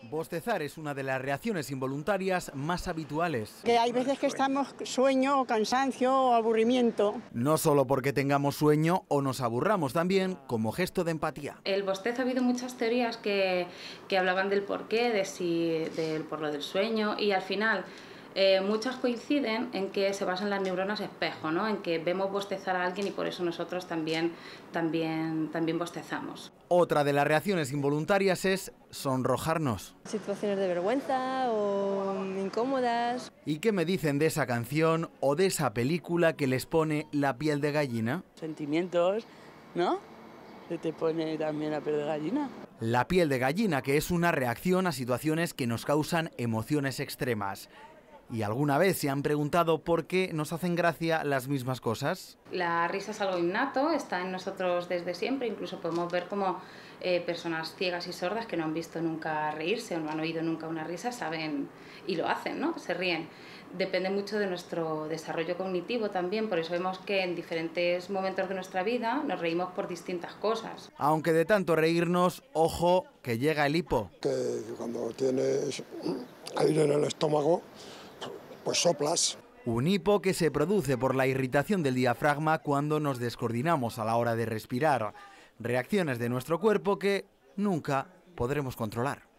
Bostezar es una de las reacciones involuntarias más habituales. Que hay veces que estamos sueño, o cansancio o aburrimiento. No solo porque tengamos sueño o nos aburramos, también como gesto de empatía. El bostezo, ha habido muchas teorías que hablaban del porqué, por lo del sueño, y al final muchas coinciden en que se basan las neuronas espejo, ¿no? En que vemos bostezar a alguien y por eso nosotros también bostezamos. Otra de las reacciones involuntarias es sonrojarnos. Situaciones de vergüenza o incómodas. ¿Y qué me dicen de esa canción o de esa película que les pone la piel de gallina? Sentimientos, ¿no? Que te pone también la piel de gallina. La piel de gallina, que es una reacción a situaciones que nos causan emociones extremas. ¿Y alguna vez se han preguntado por qué nos hacen gracia las mismas cosas? La risa es algo innato, está en nosotros desde siempre, incluso podemos ver como personas ciegas y sordas que no han visto nunca reírse o no han oído nunca una risa, saben y lo hacen, ¿no? Se ríen. Depende mucho de nuestro desarrollo cognitivo también, por eso vemos que en diferentes momentos de nuestra vida nos reímos por distintas cosas. Aunque de tanto reírnos, ojo, que llega el hipo. Que cuando tienes aire en el estómago, pues soplas. Un hipo que se produce por la irritación del diafragma cuando nos descoordinamos a la hora de respirar. Reacciones de nuestro cuerpo que nunca podremos controlar.